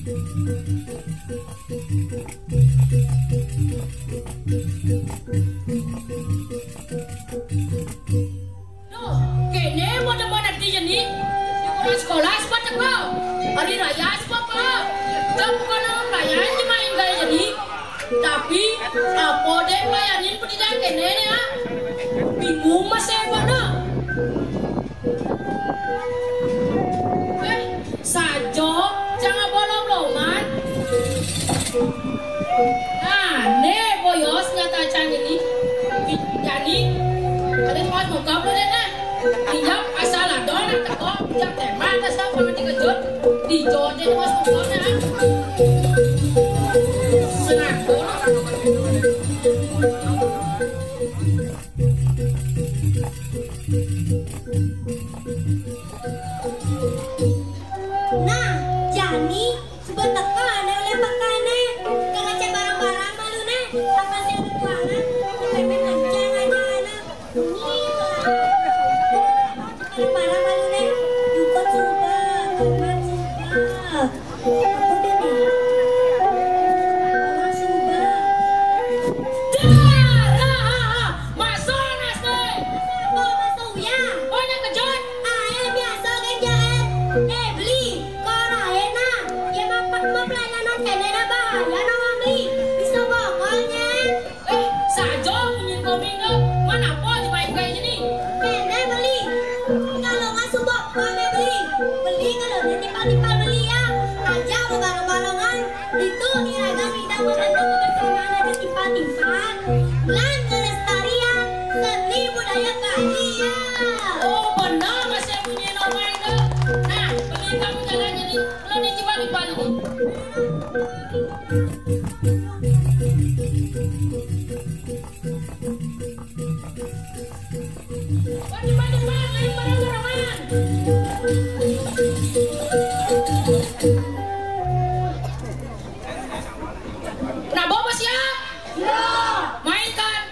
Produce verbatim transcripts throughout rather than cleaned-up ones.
Duh, kayaknya mau nanti jadi di sekolah sepatak lo. Hari raya sepapa. Jam bukan pelayan cuma enggak jadi. Tapi apa deh pelayanin pendidikan kayaknya ya? Bingung masih mana? Eh, sajo jangan bolong-bolongan. Nah, nih boyos nyata cang ini. Jadi ada tuas muka belum deh? Dijawab asal ada nak teko, jawab tema asal paman dikejut, dijawab deh tuas muka nya. Senakul. Nah, Jani sebentar kan oleh makane kalau ngecek barang-barang malu nih apa sih yang kekurangan sampai mancing aja anak ini kalau barang malu nih juga suka teman suka aku deh nih orang suka Dah, masuk nas deh. oh masuk ya Banyak kejut. ah ya biasa kerjaan eh beli korang enak ya mapak mau pelayanan kene na bahaya no beli bisa bongolnya Eh, sajo ingin koming lo. Mana apa dimain kayak gini? kene beli kalau nggak subok kami beli beli kalau dia timpal-timpal beli ya aja mau bareng-barengan itu iragam kita membentuk kebersamaan ada timpal-timpal lan melestarikan seni budaya Bali ya. Oh benar masih punya nomor itu. Nah, beli kamu jalan jadi lo di Cibali ini. Wajib wajib main bareng-barengan. Nah, bawa siap? Ya. Mainkan.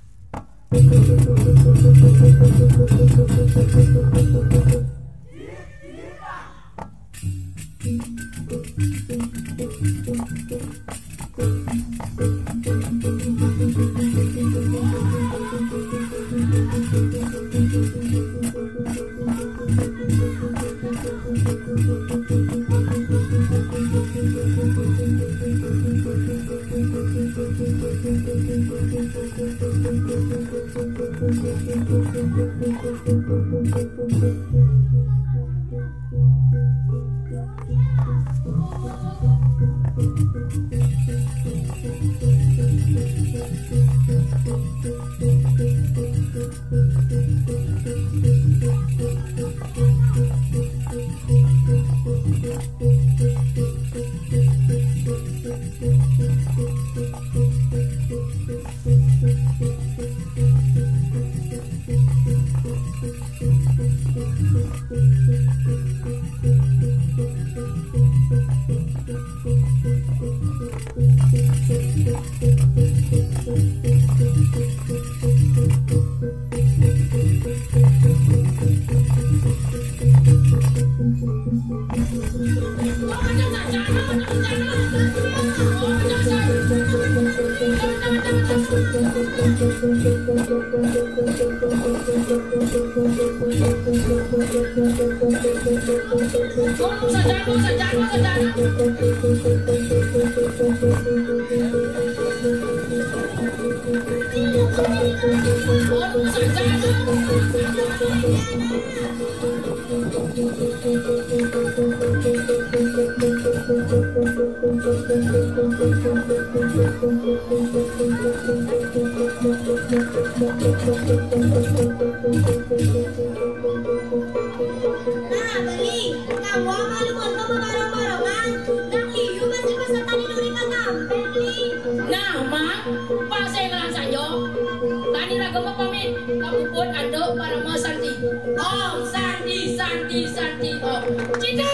Nah, beli, kamu malu foto bareng-barengan. Nang liu masih peserta di Durikan Tampil, beli. Nah, mak, pak saya ngelan sayo. Tadi ragam pamit, kamu pun ando para mau santi. Oh, santi, santi, santi. Oh, cita.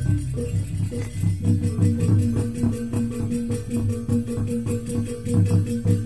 Thank you. Thank you.